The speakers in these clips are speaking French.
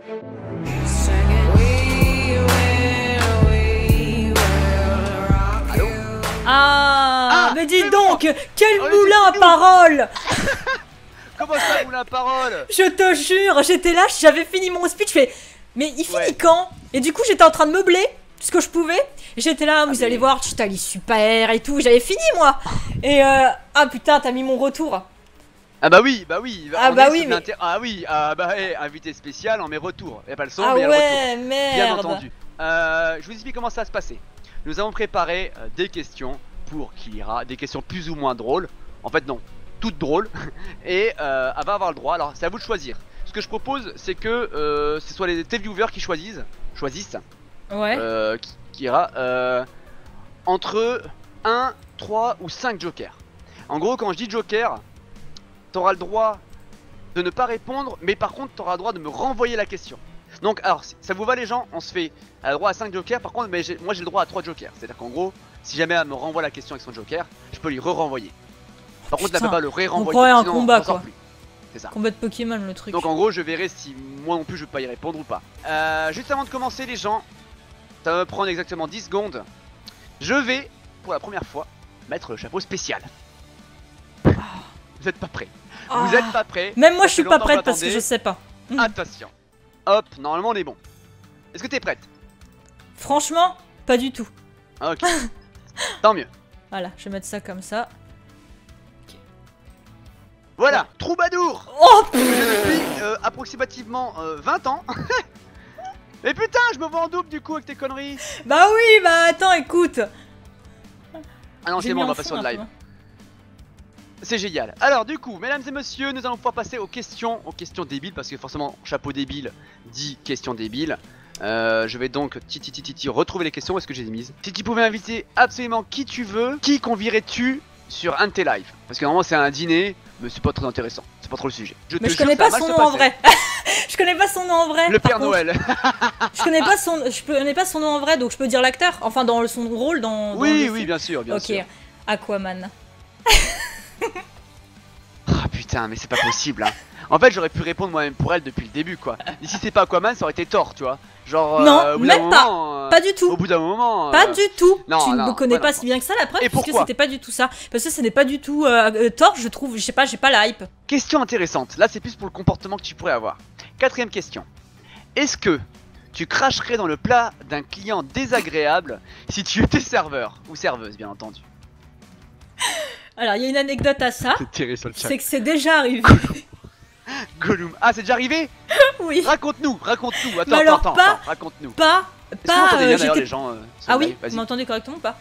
Allô? Ah, mais dis donc, quel Oh, moulin à c'est parole! Comment ça, moulin à parole? Je te jure, j'étais là, j'avais fini mon speech, mais il finit Ouais. quand? Et du coup, j'étais en train de meubler ce que je pouvais. J'étais là, vous mais- allez voir, Chitali super et tout, j'avais fini moi. Et ah putain, t'as mis mon retour. Ah bah oui, bah oui. Ah on bah est oui, sur mais- Ah oui, bah invité spécial, on met retour. Y'a pas le son, Ah mais y'a le retour. ouais, Bien merde. entendu. Je vous explique comment ça va se passer. Nous avons préparé des questions pour Kira, des questions plus ou moins drôles. En fait non, toutes drôles. Et elle va avoir le droit, alors c'est à vous de choisir. Ce que je propose, c'est que ce soit les viewers qui choisissent Ouais. Kira, entre 1, 3 ou 5 jokers. En gros, quand je dis joker, t'auras le droit de ne pas répondre, mais par contre t'auras le droit de me renvoyer la question. Donc alors, ça vous va les gens? On se fait le droit à 5 jokers, par contre moi j'ai le droit à 3 jokers. C'est à dire qu'en gros, si jamais elle me renvoie la question avec son joker, je peux lui re-renvoyer. Par contre, elle Putain, peut pas le re-renvoyer. on croirait un sinon, combat, on s'en sort quoi. plus. C'est ça. Combat de Pokémon le truc. Donc en gros, je verrai si moi non plus je peux pas y répondre ou pas. Juste avant de commencer les gens, ça va me prendre exactement 10 secondes. Je vais, pour la première fois, mettre le chapeau spécial. Vous êtes pas prêts? Ah. Vous êtes pas prêts? Même moi Ça je suis fait pas longtemps prête que parce que j'attendais. je sais pas. Attention. Hop, normalement on est bon. Est-ce que t'es prête? Franchement, pas du tout. Ah, ok. Tant mieux. Voilà, je vais mettre ça comme ça. Voilà, Troubadour. Oh Je depuis approximativement 20 ans. Mais putain, je me vois en double du coup avec tes conneries. bah oui, bah attends, écoute. Ah non, J'ai c'est bon, mis on va en passer fond, en un live. peu. C'est génial. Alors du coup, mesdames et messieurs, nous allons pouvoir passer aux questions débiles, parce que forcément, chapeau débile dit questions débiles. Je vais donc retrouver les questions. Où est-ce que j'ai les mises? Si tu pouvais inviter absolument qui tu veux, qui convierais-tu sur un de tes lives? Parce que normalement c'est un dîner, mais c'est pas très intéressant. C'est pas trop le sujet. Mais te je jure, connais ça pas va son mal nom se en passer. vrai. Je connais pas son nom en vrai. Le par Père contre. Noël. Je connais pas son nom en vrai, donc je peux dire l'acteur. Enfin, dans son rôle dans. Oui, le oui, film. bien sûr, bien Ok, sûr. Aquaman. Ah putain, mais c'est pas possible hein. En fait j'aurais pu répondre moi-même pour elle depuis le début quoi. Et si c'est pas Aquaman ça aurait été Thor tu vois. Genre Non, au bout d'un même pas. moment, Pas du tout. Au bout d'un moment Pas du tout. non, Tu ne non, me connais ouais, pas non. si bien que ça, la preuve, Et puisque pourquoi c'était pas du tout ça. Parce que ce n'est pas du tout Thor, je trouve. Je sais pas, j'ai pas la hype. Question intéressante, là c'est plus pour le comportement que tu pourrais avoir. Quatrième question. Est-ce que tu cracherais dans le plat d'un client désagréable si tu étais serveur ou serveuse bien entendu? Alors, il y a une anecdote à ça. C'est tiré sur le chat. C'est que c'est déjà arrivé. Gollum. Ah c'est déjà arrivé? Oui. Raconte-nous. Attends, Mais alors, attends, pas- raconte-nous. Pas. Est-ce que vous entendez bien d'ailleurs j'étais- les gens sur Ah le oui, live? vous Vas-y. m'entendez correctement ou pas?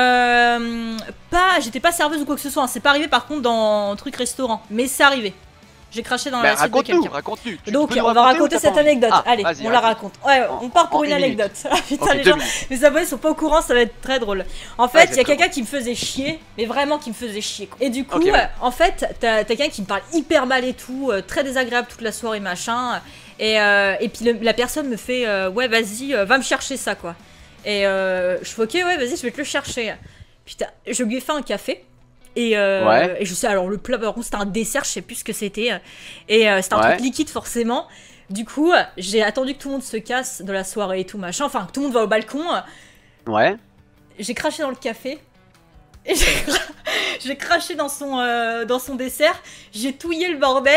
J'étais pas serveuse ou quoi que ce soit, hein. C'est pas arrivé par contre dans un truc restaurant, mais c'est arrivé. J'ai craché dans Bah, l'assiette de raconte-nous, quelqu'un. raconte-nous. Tu Donc peux nous on va raconter ou raconter t'as cette pas envie? anecdote. Ah, Allez, vas-y, on la raconte. raconte. Ouais, En- on part pour en une une minute. anecdote. Ah, putain, Ok, les 2 gens, minutes. les abonnés sont pas au courant, ça va être très drôle. En fait, Ouais, il y a c'est quelqu'un très qui me faisait chier, mais vraiment qui me faisait chier, quoi. Et du coup, Ok, ouais. en fait, t'as quelqu'un qui me parle hyper mal et tout, très désagréable toute la soirée, machin. Et puis la personne me fait ouais, vas-y, va me chercher ça, quoi. Et je fais ok, ouais, vas-y, je vais te le chercher. Putain, je lui ai fait un café. Ouais. Et je sais, alors le plat, par contre, c'était un dessert, je sais plus ce que c'était. Et c'était un Ouais. truc liquide, forcément. Du coup, j'ai attendu que tout le monde se casse de la soirée et tout, machin. Enfin, que tout le monde va au balcon. Ouais. J'ai craché dans le café. Et j'ai craché dans son dessert. J'ai touillé le bordel.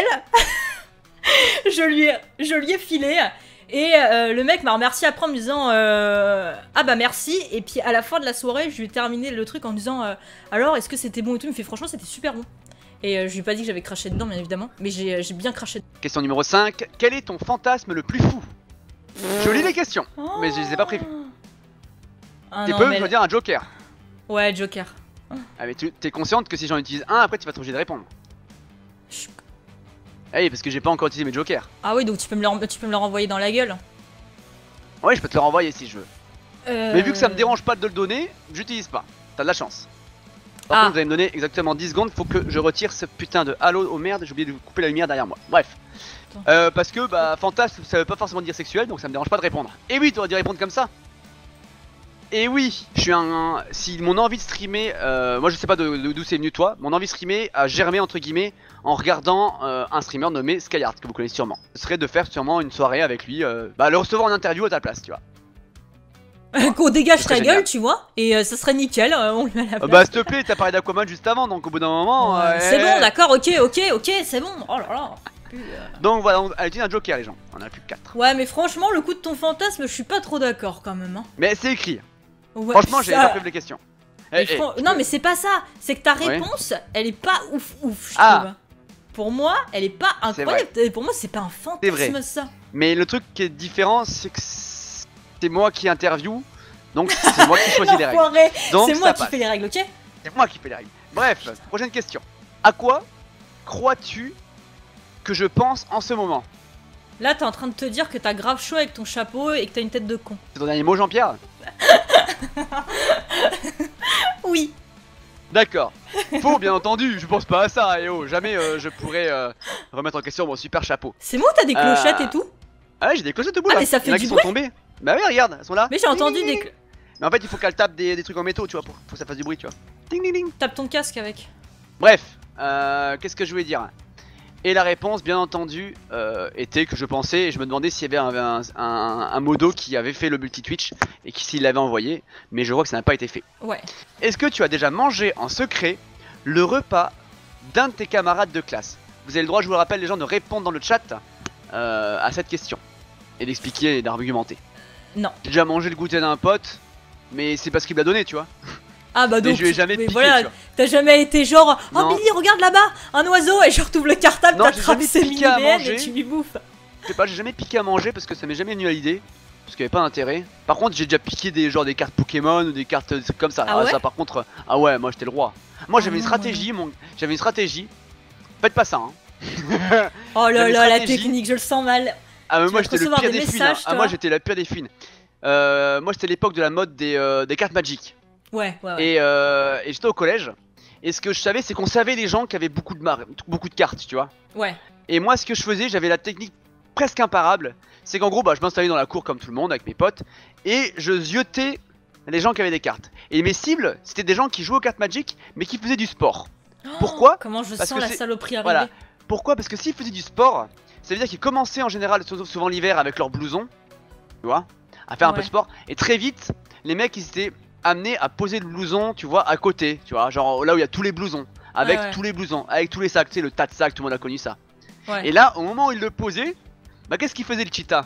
je lui ai filé. Et le mec m'a remercié après en me disant ah bah merci. Et puis à la fin de la soirée, je lui ai terminé le truc en me disant alors est-ce que c'était bon et tout. Il me fait franchement c'était super bon. Et je lui ai pas dit que j'avais craché dedans bien évidemment, mais j'ai bien craché dedans. Question numéro 5. Quel est ton fantasme le plus fou? Je lis les questions, mais je les ai pas prévues. Ah Tu non, peux mais me dire un joker. ouais, Joker. Ah mais t'es consciente que si j'en utilise un, après tu vas être obligé de répondre. Je- Ah oui, parce que j'ai pas encore utilisé mes jokers. Ah oui, donc tu peux me le renvoyer dans la gueule. Ouais, je peux te le renvoyer si je veux. Mais vu que ça me dérange pas de le donner, j'utilise pas. T'as de la chance. Par Ah. contre, vous allez me donner exactement 10 secondes, faut que je retire ce putain de halo. Oh merde, j'ai oublié de vous couper la lumière derrière moi. Bref. Parce que bah fantasme ça veut pas forcément dire sexuel, donc ça me dérange pas de répondre. Et oui, t'aurais dû répondre comme ça. Et oui, je suis si mon envie de streamer, moi je sais pas d'où c'est venu toi, mon envie de streamer a germé entre guillemets en regardant un streamer nommé Skyheart que vous connaissez sûrement. Ce serait de faire sûrement une soirée avec lui, le recevoir en interview à ta place, tu vois. Qu'on dégage Ce ta serait gueule, génial. tu vois, et ça serait nickel, on lui met la place. Bah s'il te plaît, t'as parlé d'Aquaman juste avant, donc au bout d'un moment. C'est bon, d'accord, ok, c'est bon. Oh là là. Donc voilà, on a dit un Joker les gens, on en a plus que 4. Ouais, mais franchement, le coup de ton fantasme, je suis pas trop d'accord quand même. Hein. Mais c'est écrit. Ouais, Franchement, j'ai ça- pas fait les questions. Non, mais c'est pas ça. C'est que ta réponse, elle est pas ouf, je Ah. trouve. Pour moi, elle est pas incroyable. Et pour moi, c'est pas un C'est vrai. fantasme, ça. Mais le truc qui est différent, c'est que c'est moi qui interview, donc c'est moi qui choisis les règles. L'enfoiré. Donc C'est moi ça qui passe. fais les règles, ok? C'est moi qui fais les règles. Bref, prochaine question. À quoi crois-tu que je pense en ce moment? Là, t'es en train de te dire que t'as grave chaud avec ton chapeau et que t'as une tête de con. C'est ton dernier mot, Jean-Pierre? Oui. D'accord. Faux, bien entendu, je pense pas à ça, et oh, jamais je pourrais remettre en question mon super chapeau. C'est moi ou t'as des clochettes et tout? Ah ouais, j'ai des clochettes debout Ah, là. mais ça Il y en a fait qui du sont bruit. tombées. Bah oui, regarde, elles sont là. Mais j'ai entendu Ding, ding, des... ding. Mais en fait, il faut qu'elle tape des trucs en métaux, tu vois, pour que ça fasse du bruit, tu vois. Ding ding ding. Tape ton casque avec. Bref, qu'est-ce que je voulais dire? Et la réponse, bien entendu, était que je pensais, et je me demandais s'il y avait un modo qui avait fait le multi-Twitch et qui s'il l'avait envoyé, mais je vois que ça n'a pas été fait. Ouais. Est-ce que tu as déjà mangé en secret le repas d'un de tes camarades de classe? Vous avez le droit, je vous le rappelle, les gens, de répondre dans le chat à cette question et d'expliquer et d'argumenter. Non. J'ai déjà mangé le goûter d'un pote, mais c'est parce qu'il me l'a donné, tu vois. Ah bah Et donc, je lui ai jamais mais piqué, voilà, tu vois. t'as jamais été genre oh Non. Billy regarde là-bas un oiseau et genre t'ouvres le cartable, Non, j'ai t'attrapes jamais ses piqué à mini-BN manger. et tu lui bouffes. Je sais pas, j'ai jamais piqué à manger parce que ça m'est jamais venu à l'idée. Parce qu'il y avait pas d'intérêt. Par contre, j'ai déjà piqué des cartes Pokémon ou des cartes des trucs comme ça. Ah ouais Ça par contre, ah ouais, moi j'étais le roi. Moi j'avais Ah une non, stratégie, j'avais une stratégie. Faites pas ça, hein. Oh là J'avais une là, la stratégie. technique, je le sens mal. Ah mais Tu moi vas j'étais le recevoir pire des des fines. messages, Ah moi toi. j'étais la pire des fines. Moi c'était l'époque de la mode des cartes Magic. Ouais. Et j'étais au collège. Et ce que je savais, c'est qu'on savait les gens qui avaient beaucoup de cartes, tu vois. Ouais. Et moi, ce que je faisais, j'avais la technique presque imparable. C'est qu'en gros, je m'installais dans la cour comme tout le monde avec mes potes. Et je ziotais les gens qui avaient des cartes. Et mes cibles, c'était des gens qui jouaient aux cartes Magic, mais qui faisaient du sport. Pourquoi Oh, comment je Parce sens que la c'est- saloperie arriver. Voilà. Pourquoi? Parce que s'ils faisaient du sport, ça veut dire qu'ils commençaient en général, souvent l'hiver, avec leur blouson, tu vois, à faire un peu Ouais. de sport. Et très vite, les mecs, ils étaient amenés à poser le blouson, tu vois, à côté, tu vois, genre là où il y a tous les blousons, avec Ouais. tous les blousons, avec tous les sacs, tu sais, le tas de sacs, tout le monde a connu ça. Ouais. Et là, au moment où il le posait, bah qu'est-ce qu'il faisait le cheetah?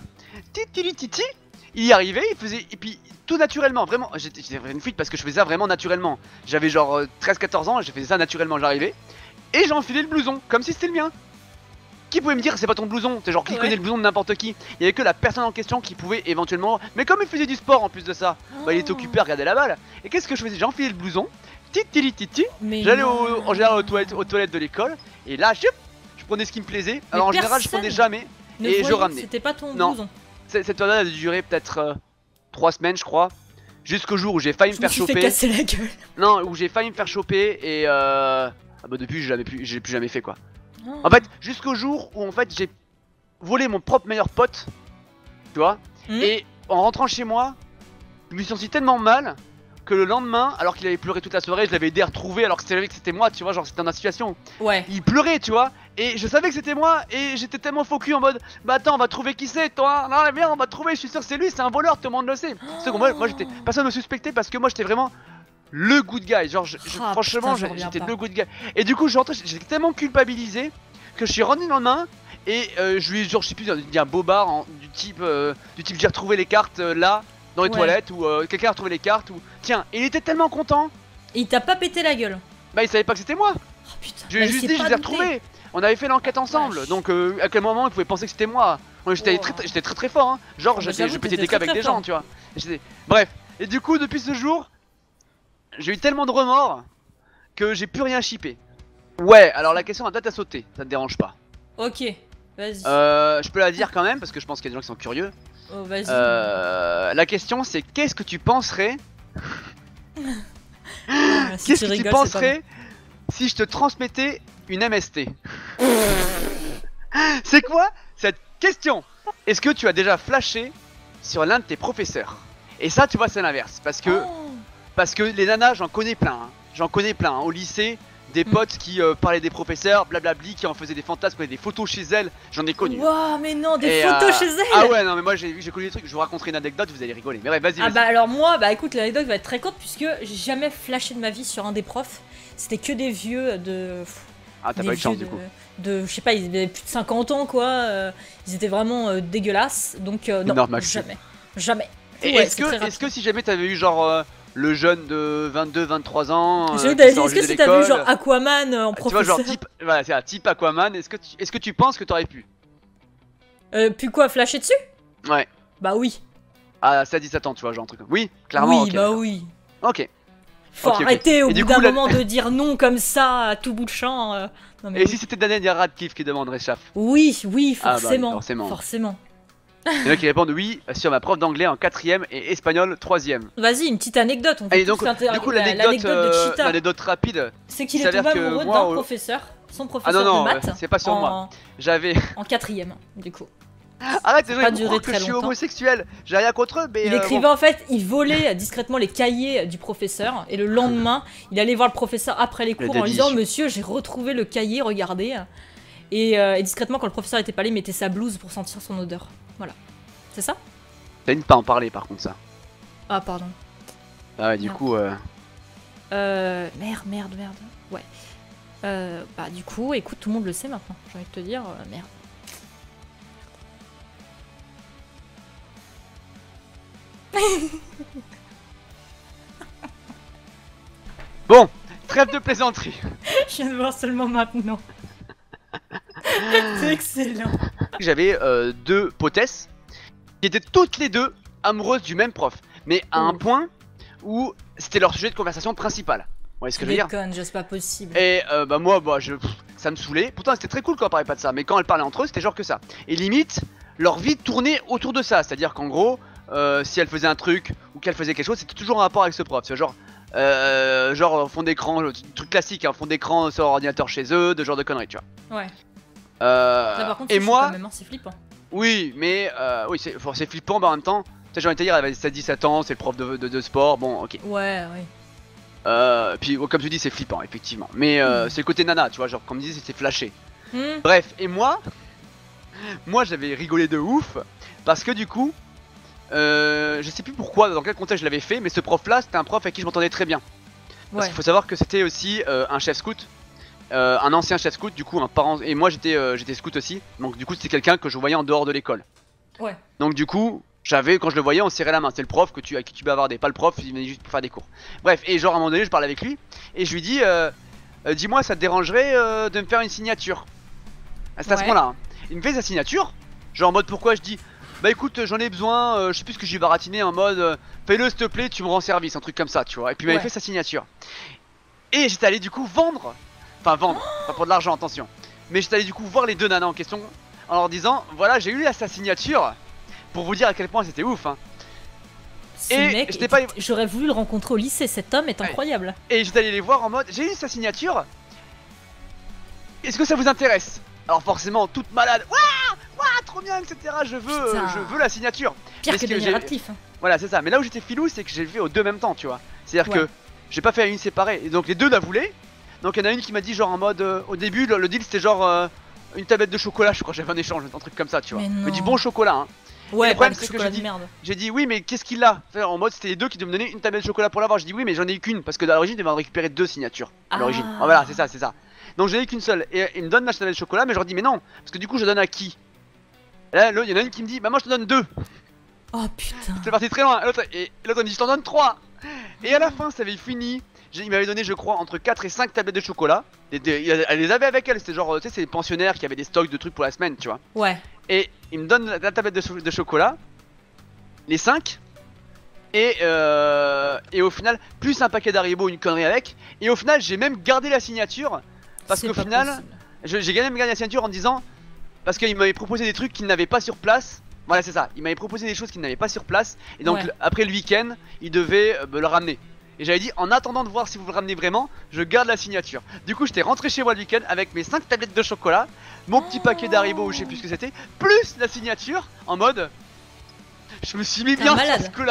Titi, il y arrivait, il faisait, et puis tout naturellement, vraiment, j'étais une fuite parce que je faisais ça vraiment naturellement. J'avais genre 13-14 ans et je faisais ça naturellement, j'arrivais, et j'enfilais le blouson, comme si c'était le mien. Qui pouvait me dire c'est pas ton blouson? T'es genre qui Ouais. connaît le blouson de n'importe qui? Il y avait que la personne en question qui pouvait éventuellement. Mais comme il faisait du sport en plus de ça, bah il était occupé à regarder la balle. Et qu'est-ce que je faisais? J'enfilais le blouson, titi, Mais j'allais non. en général aux toilettes de l'école, et là je prenais ce qui me plaisait. Alors en général je personne prenais jamais, Ne et je voyait que ramenais. C'était pas ton Non. blouson. Cette période a duré peut-être 3 semaines je crois. Jusqu'au jour où j'ai failli me Je me faire suis fait choper. casser la gueule. Non, où j'ai failli me faire choper et ah bah depuis j'ai plus jamais fait quoi. Oh. En fait, jusqu'au jour où en fait j'ai volé mon propre meilleur pote, tu vois, Hmm. et en rentrant chez moi, je me suis senti tellement mal que le lendemain, alors qu'il avait pleuré toute la soirée, je l'avais aidé à retrouver alors que c'était moi, tu vois, genre c'était dans la situation. Ouais. Il pleurait, tu vois, et je savais que c'était moi, et j'étais tellement faux cul en mode, bah attends, on va trouver qui c'est, toi, non, viens, on va trouver, je suis sûr que c'est lui, c'est un voleur, tout le monde le sait. C'est que moi j'étais, personne me suspectait parce que moi j'étais vraiment le good guy, genre Ah, franchement putain, j'en reviens j'étais pas. le good guy. Et du coup j'étais tellement culpabilisé que je suis rendu le lendemain et je lui ai genre je sais plus dit un bobard du type j'ai retrouvé les cartes là dans les Ouais. toilettes ou quelqu'un a retrouvé les cartes ou tiens, et il était tellement content, Et il t'a pas pété la gueule. bah il savait pas que c'était moi. Oh putain. Je lui bah, ai il juste s'est dit je pas les ai douté. retrouvés. On avait fait l'enquête ensemble, Vache. donc à quel moment il pouvait penser que c'était moi. Moi, j'étais Oh. très fort hein. Genre Ah bah, je j'avoue, pétais t'étais des câbles très, avec des très gens, fort. tu vois. Bref, et du coup depuis ce jour, j'ai eu tellement de remords que j'ai plus rien à shipper. Ouais, alors la question va peut-être à sauter, ça te dérange pas. Ok. Vas-y. Je peux la dire quand même parce que je pense qu'il y a des gens qui sont curieux. Oh, vas-y. La question c'est qu'est-ce que tu penserais Ah, si Qu'est-ce que tu rigoles, c'est penserais si je te transmettais une MST? C'est quoi cette question? Est-ce que tu as déjà flashé sur l'un de tes professeurs? Et ça, tu vois, c'est l'inverse. Oh. Parce que les nanas, j'en connais plein. Hein. J'en connais plein. Hein. Au lycée, des potes qui parlaient des professeurs, blablabli, qui en faisaient des fantasmes, des photos chez elles. J'en ai connu. Waouh, mais non, des photos chez elle. Ah ouais, non, mais moi j'ai connu des trucs. Je vous raconterai une anecdote, vous allez rigoler. Mais ouais, vas-y. Ah bah alors moi, bah écoute, l'anecdote va être très courte puisque j'ai jamais flashé de ma vie sur un des profs. C'était que des vieux de... Ah, t'as pas eu de chance du coup. Je sais pas, ils avaient plus de 50 ans quoi. Ils étaient vraiment dégueulasses. Donc non, jamais. Jamais. Et ouais, est-ce que si jamais t'avais eu genre le jeune de 22-23 ans est-ce que si t'avais eu genre Aquaman en professeur? Tu vois genre type, voilà, c'est un type Aquaman, est-ce que tu penses que t'aurais pu? Puis quoi, flasher dessus? Ouais. Bah oui. Ah, ça 17 ans, tu vois, genre un truc. Oui, clairement. Oui, okay, bah oui. Ok. Faut arrêter au bout d'un moment de dire non comme ça à tout bout de champ. Non, mais et si c'était Daniel Radcliffe qui demanderait Chaf? Oui, forcément. Ah bah oui, forcément. Il y en a qui répondent oui sur ma prof d'anglais en 4ème et espagnol 3ème. Vas-y, une petite anecdote. On et donc, du coup, l'anecdote rapide, c'est qu'il est tombé amoureux d'un professeur, son professeur de maths. C'est pas sur moi. J'avais en 4ème, du coup. Arrête, c'est pas duré très longtemps. Je suis homosexuel. J'ai rien contre eux, mais il écrivait en fait, il volait discrètement les cahiers du professeur et le lendemain, il allait voir le professeur après les cours en lui disant monsieur, j'ai retrouvé le cahier, regardez. Et discrètement, quand le professeur était pas là, il mettait sa blouse pour sentir son odeur. Voilà. C'est ça? T'as une pas en parler par contre ça. Ah pardon. Ah ouais, du coup merde. Ouais. Bah du coup, écoute, tout le monde le sait maintenant. J'ai envie de te dire, merde. Bon, trêve de plaisanterie. Je viens de voir seulement maintenant. C'est excellent. J'avais deux potesses qui étaient toutes les deux amoureuses du même prof, mais à un point où c'était leur sujet de conversation principal. Vous voyez ce que je veux dire? C'est pas possible. Et bah moi, ça me saoulait. Pourtant c'était très cool quand on parlait pas de ça, mais quand elles parlaient entre eux, c'était genre que ça. Et limite, leur vie tournait autour de ça, c'est-à-dire qu'en gros, si elles faisaient un truc ou qu'elles faisaient quelque chose, c'était toujours en rapport avec ce prof. C'est genre fond d'écran, truc classique, hein, fond d'écran sur ordinateur chez eux, de genre de conneries, tu vois. Ouais. Là, par contre, et moi, c'est flippant. Oui, mais oui, c'est flippant, mais en même temps, tu sais, j'ai envie de te dire, elle avait 17 ans, c'est le prof de sport, bon, ok. Ouais. Puis comme tu dis, c'est flippant, effectivement. Mais c'est le côté nana, tu vois, genre comme je disais, c'était flashé. Bref, et moi j'avais rigolé de ouf, parce que du coup, je sais plus pourquoi, dans quel contexte je l'avais fait, mais ce prof là, c'était un prof avec qui je m'entendais très bien. Parce qu'il faut savoir que c'était aussi un chef scout. Un ancien chef scout, du coup un parent, et moi j'étais scout aussi, donc du coup c'était quelqu'un que je voyais en dehors de l'école. Ouais. Donc du coup quand je le voyais on serrait la main, c'est le prof à qui tu bavardais, pas le prof, il venait juste pour faire des cours. Bref, et genre à un moment donné je parle avec lui et je lui dis dis-moi, ça te dérangerait de me faire une signature? C'est à ce moment là hein. Il me fait sa signature, genre en mode pourquoi? Je dis bah écoute, j'en ai besoin, je sais plus ce que j'ai baratiné, en mode fais-le s'il te plaît, tu me rends service, un truc comme ça, tu vois. Et puis il m'avait fait sa signature. Et j'étais allé du coup vendre, pas pour de l'argent, attention, mais j'étais allé du coup voir les deux nanas en question en leur disant voilà, j'ai eu sa signature, pour vous dire à quel point c'était ouf hein. J'aurais voulu le rencontrer au lycée, cet homme est incroyable. Et j'étais allé les voir en mode j'ai eu sa signature, est-ce que ça vous intéresse? Alors forcément toute malade, waouh trop bien, etc. Je veux la signature. Pire que Daniel Radcliffe. Voilà, c'est ça. Mais là où j'étais filou, c'est que j'ai fait aux deux en même temps, tu vois. C'est-à-dire que j'ai pas fait une séparée. Et donc les deux la voulaient. Donc il y en a une qui m'a dit genre en mode au début le deal c'était genre une tablette de chocolat, je crois que j'avais un échange, un truc comme ça, tu vois. Mais du bon chocolat hein. Ouais, le problème c'est que j'ai dit oui mais qu'est-ce qu'il a? En mode c'était les deux qui devaient me donner une tablette de chocolat pour l'avoir. J'ai dit oui mais j'en ai eu qu'une parce que à l'origine ils devaient en récupérer deux signatures. À l'origine. Ah, voilà, c'est ça. Donc j'en ai eu qu'une seule. Et ils me donnent la tablette de chocolat, mais je leur dis mais non, parce que du coup je donne à qui? Là il y en a une qui me dit bah moi je te donne deux. Oh putain. C'est parti très loin. Et l'autre me dit je t'en donne trois. Et à la fin ça avait fini. Il m'avait donné je crois entre 4 et 5 tablettes de chocolat. Elle les avait avec elle, c'était genre tu sais c'est les pensionnaires qui avaient des stocks de trucs pour la semaine, tu vois. Ouais. Et il me donne la tablette de chocolat, les 5. Et au final plus un paquet d'Haribo, une connerie avec. Et au final j'ai même gardé la signature. Parce qu'au final j'ai même gardé la signature en disant parce qu'il m'avait proposé des trucs qu'il n'avait pas sur place. Voilà c'est ça, il m'avait proposé des choses qu'il n'avait pas sur place. Et donc après le week-end il devait me le ramener. Et j'avais dit en attendant de voir si vous le ramenez vraiment, je garde la signature. Du coup j'étais rentré chez moi le week-end avec mes 5 tablettes de chocolat, mon petit paquet d'Haribo ou je sais plus ce que c'était, plus la signature en mode je me suis mis bien sur ce coup là.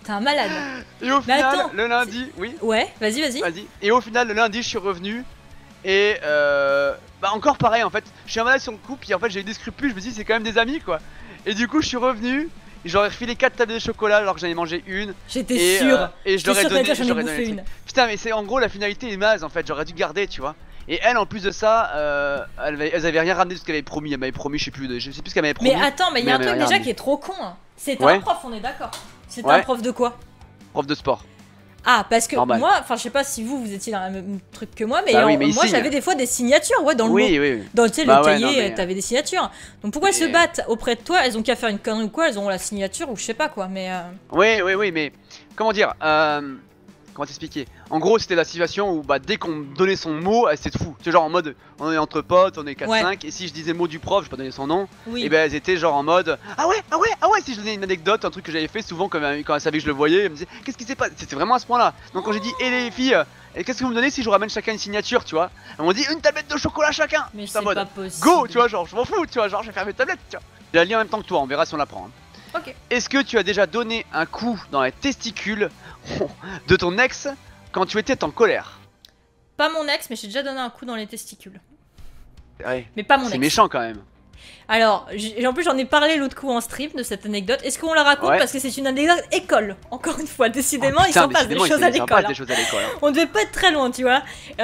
t'es un malade. Et au Mais final, attends, le lundi, oui, Ouais, vas-y, vas-y. vas-y. Et au final, le lundi, je suis revenu. Et bah encore pareil en fait, je suis un malade sur le coup, puis en fait j'ai eu des scrupules, je me dis c'est quand même des amis quoi. Et du coup je suis revenu, et j'aurais refilé 4 tablées de chocolat alors que j'en ai mangé une. J'étais sûre. Et je J'étais leur ai sûre que donné, toi, j'en ai je leur ai bouffé donné le une. truc. Putain mais c'est en gros la finalité est naze en fait, j'aurais dû garder tu vois. Et elle en plus de ça, elles avaient rien ramené de ce qu'elle avait promis, elle m'avait promis, je sais plus ce qu'elle m'avait promis. Mais attends, mais il y a un elle truc m'avait rien déjà ramené. qui est trop con. Hein. C'était Ouais. un prof, on est d'accord. C'était Ouais. un prof de quoi? Prof de sport. Ah, parce que Normal. moi, enfin, je sais pas si vous étiez dans le même truc que moi, mais, Bah oui, mais il moi signe. j'avais des fois des signatures, ouais, dans le mot. Oui, oui, oui. Dans tu sais, Bah le ouais, cahier, non, mais, t'avais des signatures. Donc pourquoi elles se mais- battent auprès de toi? Elles ont qu'à faire une connerie ou quoi? Elles ont la signature ou je sais pas quoi, mais. Oui, oui, oui, mais comment dire comment t'expliquer? En gros, c'était la situation où bah, dès qu'on me donnait son mot, c'était fou. C'est genre en mode on est entre potes, on est 4-5, Ouais. et si je disais le mot du prof, je peux pas donner son nom, Oui. et ben elles étaient genre en mode ah ouais, ah ouais, ah ouais. Si je donnais une anecdote, un truc que j'avais fait souvent quand elle savait que je le voyais, elle me disait qu'est-ce qui s'est passé? C'était vraiment à ce point-là. Donc quand j'ai dit et les filles, et qu'est-ce que vous me donnez si je vous ramène chacun une signature, tu vois? Elles m'ont dit une tablette de chocolat chacun. Mais J'étais en c'est mode pas possible. go, tu vois, genre je m'en fous, tu vois, genre je vais faire mes tablettes, tu vois. J'ai la lis en même temps que toi, on verra si on la prend. Hein. Ok. Est-ce que tu as déjà donné un coup dans les testicules de ton ex quand tu étais en colère? Pas mon ex, mais j'ai déjà donné un coup dans les testicules. Ouais, Mais pas mon c'est ex. méchant quand même. Alors, en plus j'en ai parlé l'autre coup en stream de cette anecdote. Est-ce qu'on la raconte? Ouais. Parce que c'est une anecdote école. Encore une fois, décidément, Oh, il putain, s'en passe des décidément, choses à il s'en l'école. passe Hein. des choses à l'école. Hein. On devait pas être très loin, tu vois.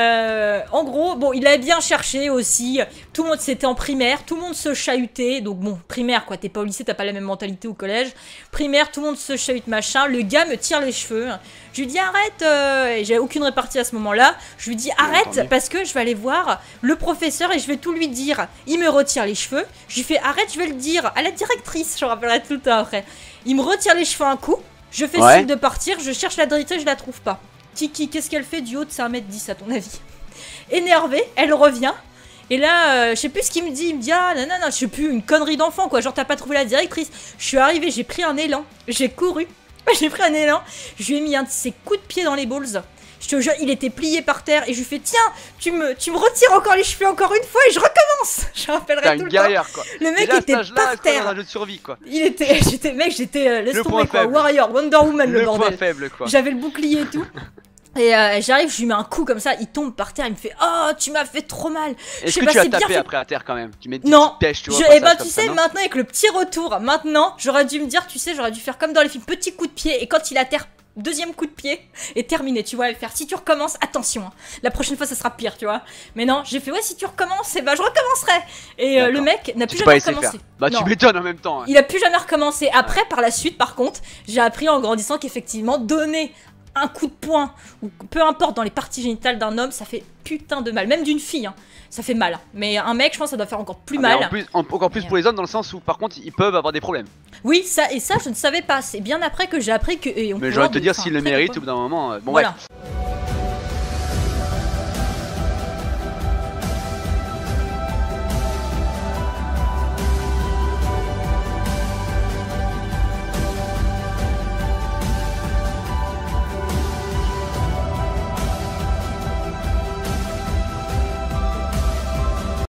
En gros, bon, il a bien cherché aussi. Tout le monde, c'était en primaire, tout le monde se chahutait. Donc bon, primaire quoi, t'es pas au lycée, t'as pas la même mentalité au collège. Primaire, tout le monde se chahute machin. Le gars me tire les cheveux. Je lui dis arrête. Et j'avais aucune répartie à ce moment-là. Je lui dis arrête entendu. parce que je vais aller voir le professeur et je vais tout lui dire. Il me retire les cheveux. Je lui fais arrête, je vais le dire à la directrice. Je rappellerai tout le temps après. Il me retire les cheveux un coup. Je fais Ouais. signe de partir. Je cherche la directrice, je la trouve pas. Tiki, qu'est-ce qu'elle fait du haut de 1m10 à ton avis? Énervée, elle revient. Et là, je sais plus ce qu'il me dit. Il me dit ah non, non, non, je sais plus, une connerie d'enfant quoi. Genre, t'as pas trouvé la directrice. Je suis arrivée, j'ai pris un élan. J'ai couru. J'ai pris un élan. Je lui ai mis un de ses coups de pied dans les balls. Je te jure, il était plié par terre. Et je lui fais tiens, tu me retires encore les cheveux encore une fois et je recommence. Je T'as rappellerai tout une le temps. guerre quoi. Le mec Déjà, à était cet âge-là, par est-ce qu'on est dans terre. un jeu de survie quoi. Il était, j'étais, laisse Le tomber point quoi. faible. Warrior, Wonder Woman le Le point bordel. faible quoi. J'avais le bouclier et tout. Et j'arrive, je lui mets un coup comme ça, il tombe par terre, il me fait oh tu m'as fait trop mal. Je Est-ce sais que pas, tu as c'est bien tapé fait. après à terre quand même? Tu mets des Non, petites pêches, tu vois. et ben passage tu comme sais ça, non maintenant avec le petit retour, maintenant j'aurais dû me dire, tu sais, j'aurais dû faire comme dans les films, petit coup de pied et quand il atterre, deuxième coup de pied et terminé, tu vois, et faire si tu recommences, attention, hein, la prochaine fois ça sera pire, tu vois. Mais non, j'ai fait ouais si tu recommences, et ben je recommencerai. Et le D'accord. mec n'a plus Tu peux pas jamais laisser faire. recommencé. Bah Non. tu m'étonnes en même temps. Hein. Il a plus jamais recommencé. Après, par la suite, par contre, j'ai appris en grandissant qu'effectivement, donner un coup de poing, ou peu importe dans les parties génitales d'un homme, ça fait putain de mal. Même d'une fille, hein, ça fait mal. Hein. Mais un mec, je pense, ça doit faire encore plus Ah, mais mal. en plus, encore plus pour les hommes dans le sens où par contre ils peuvent avoir des problèmes. Oui, ça, et ça, je ne savais pas. C'est bien après que j'ai appris que. Et on Mais peut j'ai envie de te avoir dire enfin, s'ils le après, méritent quoi. au bout d'un moment. Bon Voilà. bref.